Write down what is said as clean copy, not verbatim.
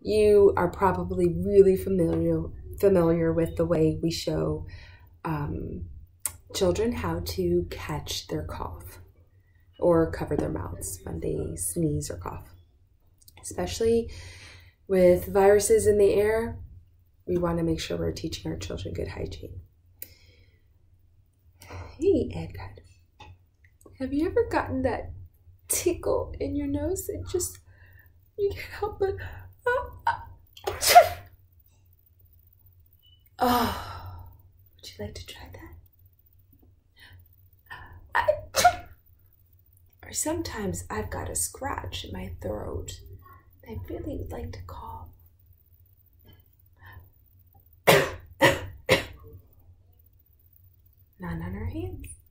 You are probably really familiar with the way we show children how to catch their cough or cover their mouths when they sneeze or cough. Especially with viruses in the air, we want to make sure we're teaching our children good hygiene. Hey, Edgar, have you ever gotten that tickle in your nose? It just, you can't help it. Oh, would you like to try that? Or sometimes I've got a scratch in my throat. I really would like to cough. None on our hands.